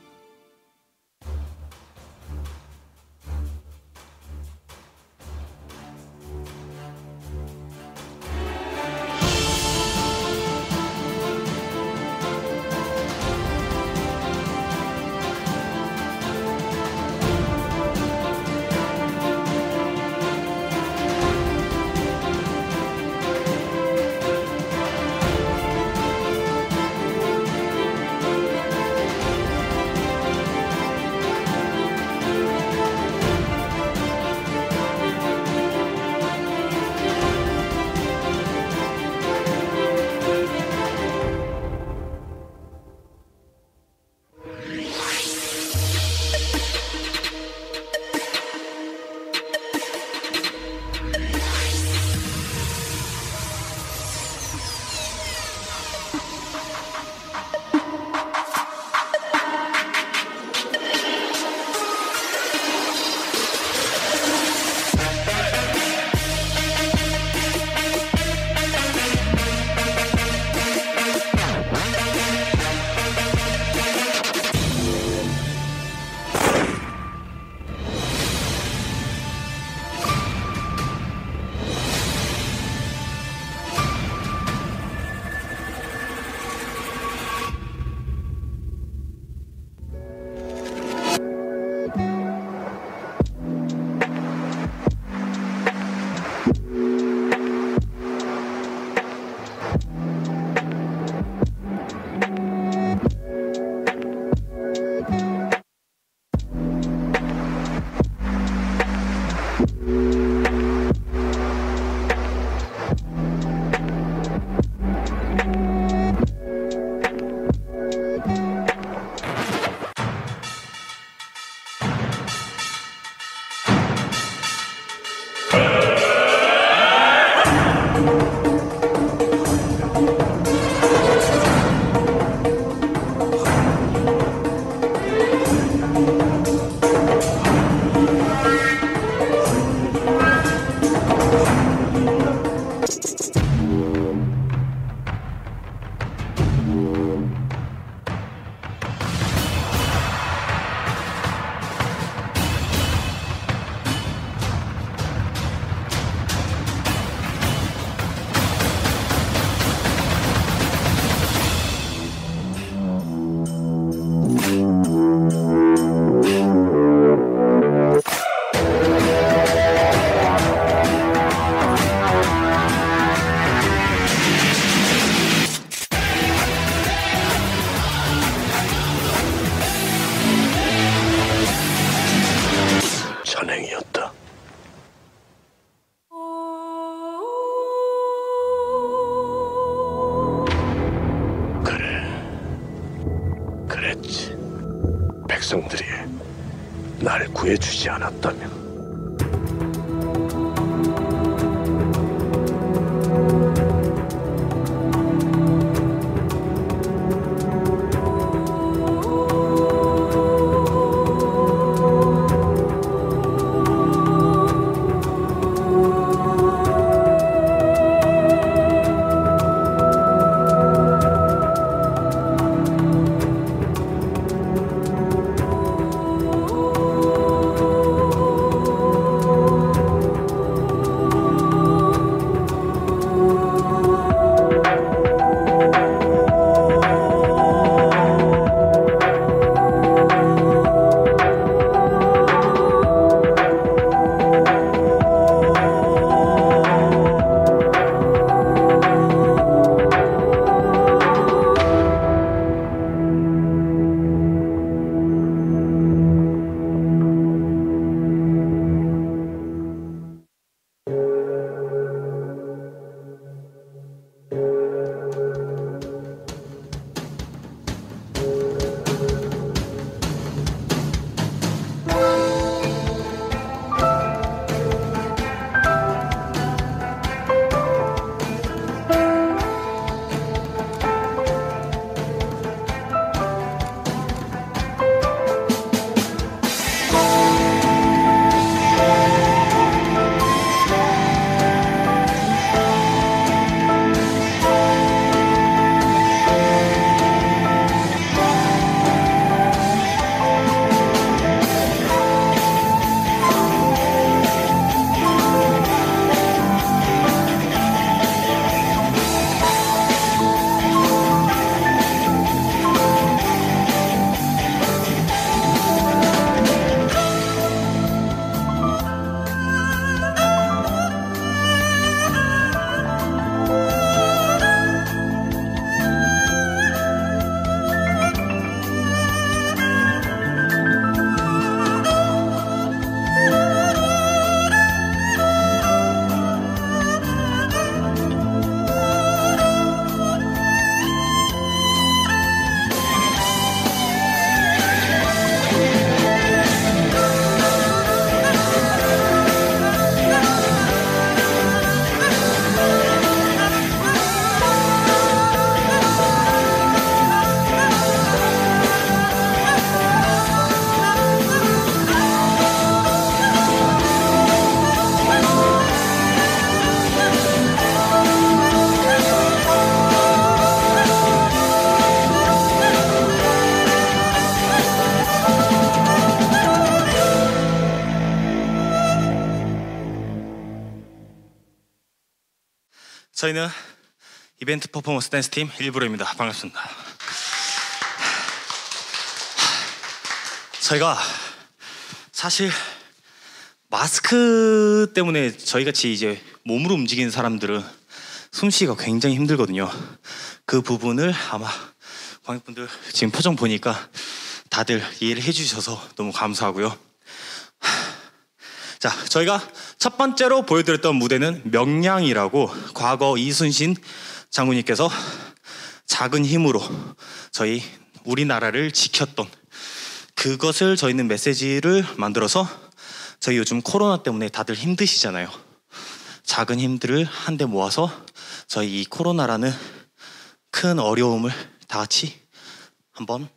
찬행이었다. 그랬지. 백성들이 날 구해주지 않았다면 저희는 이벤트 퍼포먼스 댄스 팀 일부러입니다. 반갑습니다. 저희가 사실 마스크 때문에 저희같이 이제 몸으로 움직이는 사람들은 숨쉬기가 굉장히 힘들거든요. 그 부분을 아마 관객분들 지금 표정 보니까 다들 이해를 해주셔서 너무 감사하고요. 자, 저희가 첫 번째로 보여드렸던 무대는 명량이라고 과거 이순신 장군님께서 작은 힘으로 저희 우리나라를 지켰던 그것을 저희는 메시지를 만들어서 저희 요즘 코로나 때문에 다들 힘드시잖아요. 작은 힘들을 한데 모아서 저희 이 코로나라는 큰 어려움을 다 같이 한번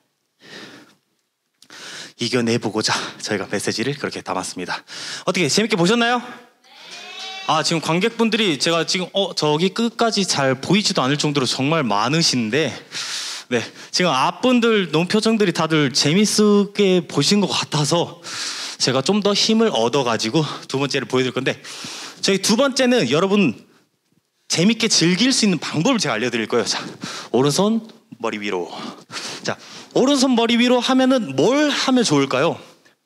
이겨내보고자 저희가 메시지를 그렇게 담았습니다. 어떻게 재밌게 보셨나요? 아, 지금 관객분들이 제가 지금 저기 끝까지 잘 보이지도 않을 정도로 정말 많으신데, 네, 지금 앞분들 너무 표정들이 다들 재밌게 보신 것 같아서 제가 좀 더 힘을 얻어가지고 두 번째를 보여드릴 건데, 저희 두 번째는 여러분 재밌게 즐길 수 있는 방법을 제가 알려드릴 거예요. 자, 오른손 머리 위로. 자, 오른손 머리 위로 하면은 뭘 하면 좋을까요?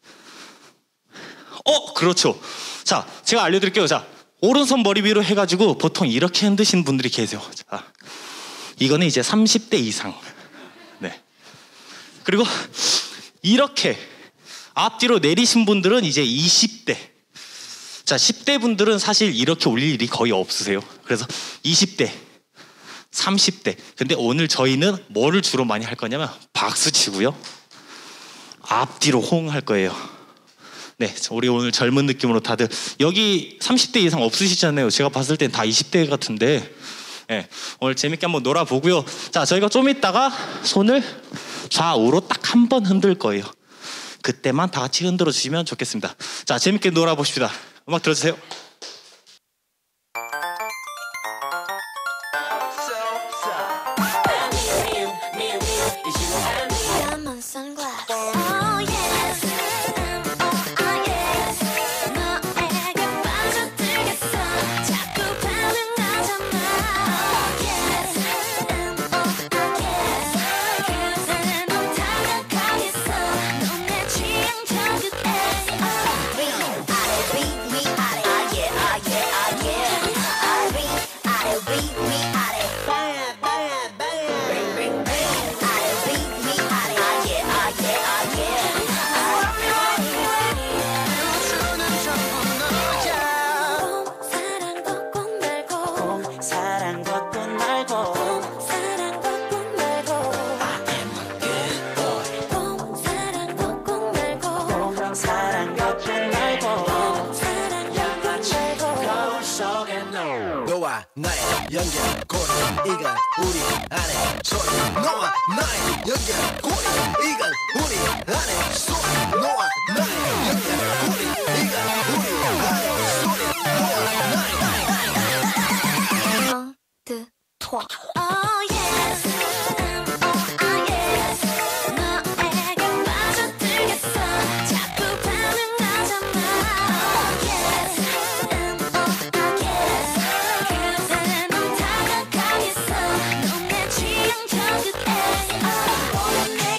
그렇죠. 자, 제가 알려드릴게요. 자, 오른손 머리 위로 해가지고 보통 이렇게 흔드시는 분들이 계세요. 자, 이거는 이제 30대 이상. 네. 그리고 이렇게 앞뒤로 내리신 분들은 이제 20대. 자, 10대 분들은 사실 이렇게 올릴 일이 거의 없으세요. 그래서 20대, 30대. 근데 오늘 저희는 뭐를 주로 많이 할 거냐면 박수 치고요, 앞뒤로 호응할 거예요. 네, 우리 오늘 젊은 느낌으로 다들 여기 30대 이상 없으시잖아요. 제가 봤을 땐 다 20대 같은데, 네, 오늘 재밌게 한번 놀아보고요. 자, 저희가 좀 이따가 손을 좌우로 딱 한 번 흔들 거예요. 그때만 다 같이 흔들어 주시면 좋겠습니다. 자, 재밌게 놀아봅시다. 음악 들어주세요. 나의 연결고리 이건 우리 안에 소리. 너와 나의 연결고리 이건 우리 안에 소리. 너와 나의 연결고리 이건 우리 안에 소리. 너와 나의 토. Oh, yeah.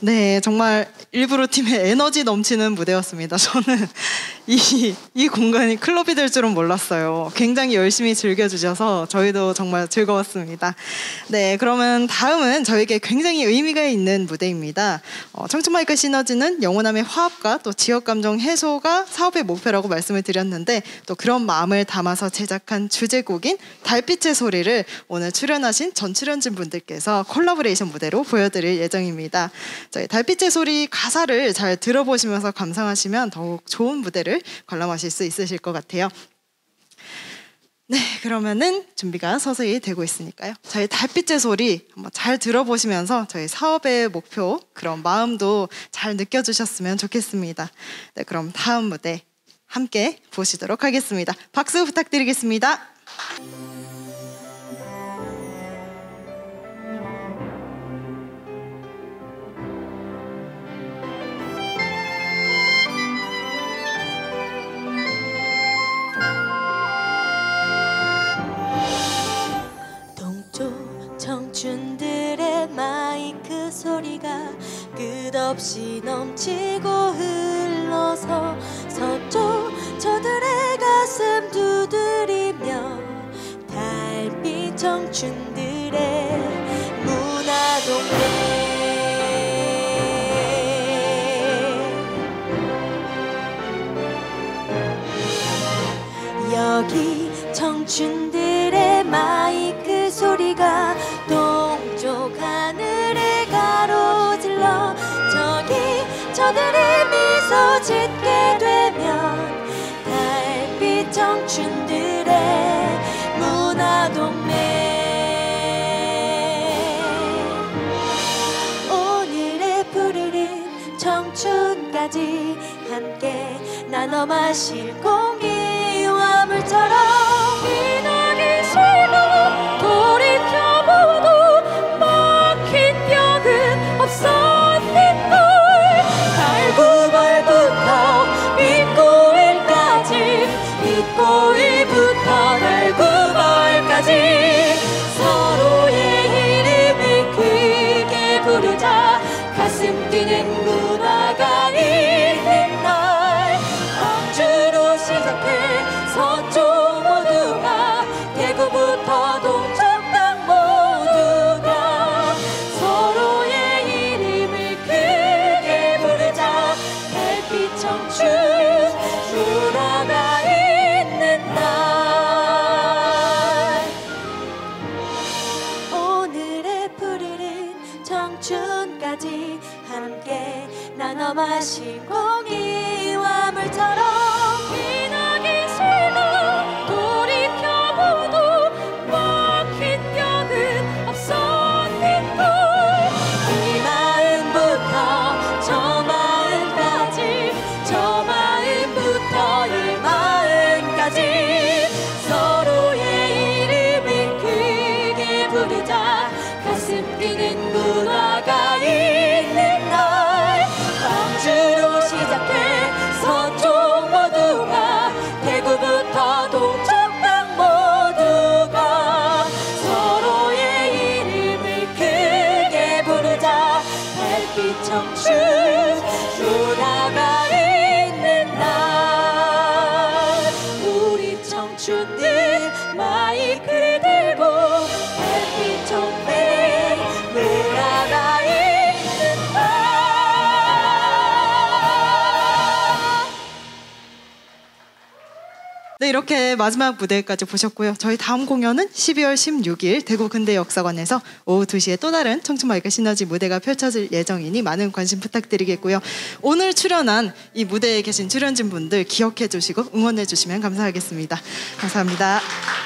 네, 정말 일부러 팀의 에너지 넘치는 무대였습니다. 저는 이 공간이 클럽이 될 줄은 몰랐어요. 굉장히 열심히 즐겨주셔서 저희도 정말 즐거웠습니다. 네, 그러면 다음은 저에게 굉장히 의미가 있는 무대입니다. 청춘마이크 시너지는 영원함의 화합과 또 지역감정 해소가 사업의 목표라고 말씀을 드렸는데 또 그런 마음을 담아서 제작한 주제곡인 달빛의 소리를 오늘 출연하신 전 출연진 분들께서 콜라보레이션 무대로 보여드릴 예정입니다. 저희 달빛의 소리 가사를 잘 들어보시면서 감상하시면 더욱 좋은 무대를 관람하실 수 있으실 것 같아요. 네, 그러면은 준비가 서서히 되고 있으니까요. 저희 달빛의 소리 한번 잘 들어보시면서 저희 사업의 목표 그런 마음도 잘 느껴주셨으면 좋겠습니다. 네, 그럼 다음 무대 함께 보시도록 하겠습니다. 박수 부탁드리겠습니다. 청춘들의 마이크 소리가 끝없이 넘치고 흘러서 서쪽 저들의 가슴 두드리며 달빛 청춘들의 문화동네 여기 청춘들의 마이크 소리가 동쪽 하늘을 가로질러 저기 저들이 미소 짓게 되면 달빛 청춘들의 문화동네 오늘의 푸르른 청춘까지 함께 나눠 마실 공기와 물처럼 기나긴 시간 돌이켜보도 막힌 벽은 없었는걸 달구벌부터 빛고일까지 빛고일부터 달구벌까지 서로의 이름을 크게 부르자 가슴 뛰는 문화가 있는 날 광주로 시작해 서쪽 모두가 대구부터 동쪽 땅 모두가 서로의 이름을 크게 부르자 달빛 청춘 문화가 있는 날 오늘의 푸르른 청춘까지 함께 나눠 마실 공기와 물처럼 기나긴 시간 돌이켜보도 막힌 벽은 없었는걸 이 마음부터 저 마음까지 저 마음부터 이 마음까지 서로의 이름을 크게 부르자 가슴 뛰는 문화가 있는 날 광주로 시작해 서쪽 모두가 대구부터 동쪽 땅 모두가 서로의 이름을 크게 부르자 달빛 청춘 문화가 있는 날 우리 청춘들 마이크를 들고 달빛 청춘의 문화가 있는 날 네, 이렇게 마지막 무대까지 보셨고요. 저희 다음 공연은 12월 16일 대구 근대역사관에서 오후 2시에 또 다른 청춘마이크 시너지 무대가 펼쳐질 예정이니 많은 관심 부탁드리겠고요. 오늘 출연한 이 무대에 계신 출연진 분들 기억해 주시고 응원해 주시면 감사하겠습니다. 감사합니다.